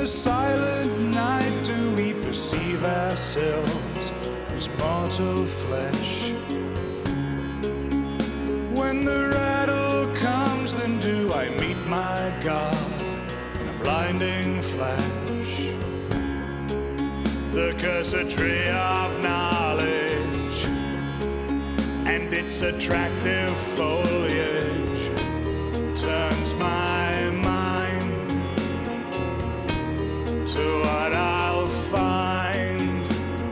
the silent night do we perceive ourselves as mortal flesh. When the rattle comes, then do I meet my God in a blinding flash. The cursed tree of knowledge and its attractive foliage turns my mind to what I'll find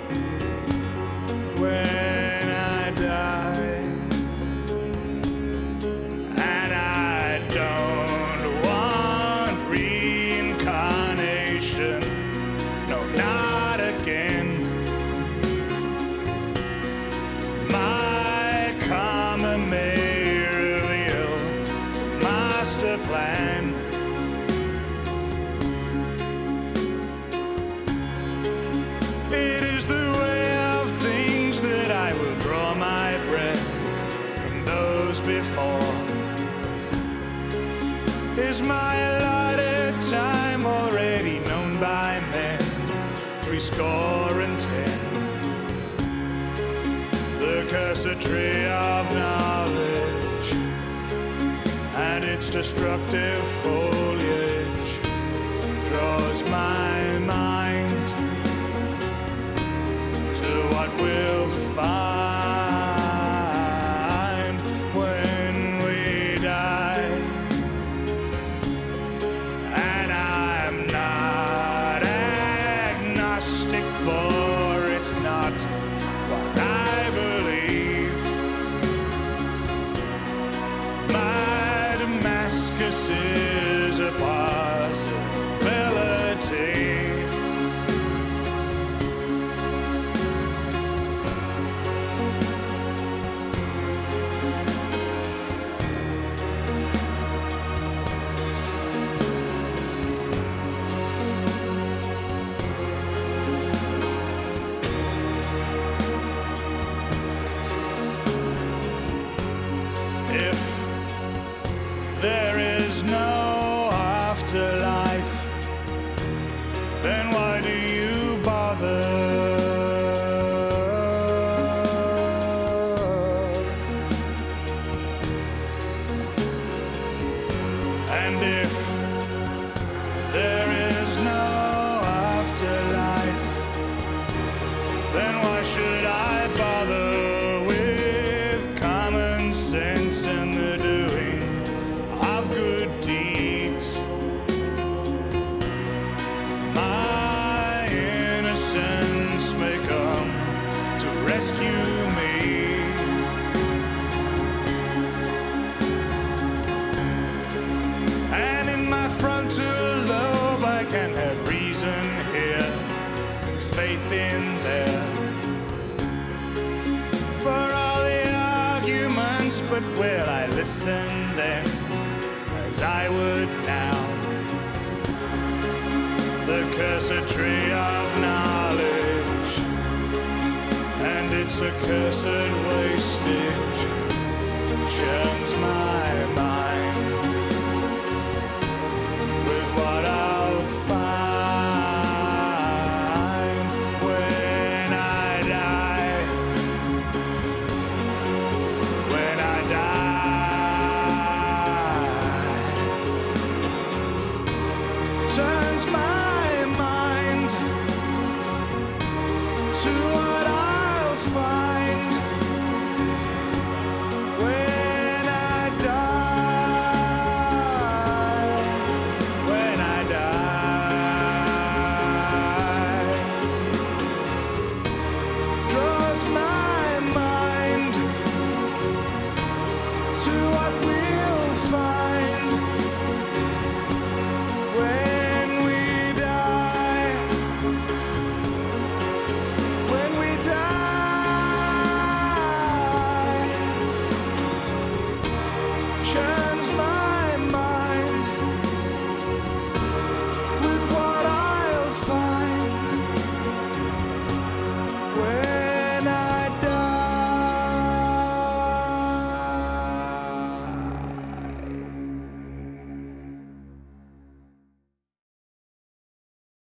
when I die. And I don't want reincarnation, no, not again. My karma may reveal the master plan. It is the way of things that I will draw my breath from those before. Is my allotted time already known by men, 70. The cursed tree of knowledge and its destructive foliage draws my mind to what we'll find when we die. And I'm not agnostic, for it's not what I believe. My Damascus is a possibility. If there is no afterlife, then why do you bother? And if there is no afterlife, then why should I bother with common sense and the doing of good deeds? My innocence may come to rescue me. And in my frontal lobe I can have reason here and faith in there. For all the arguments, but will I listen then as I would now? The cursed tree of knowledge and its accursed wastage churns my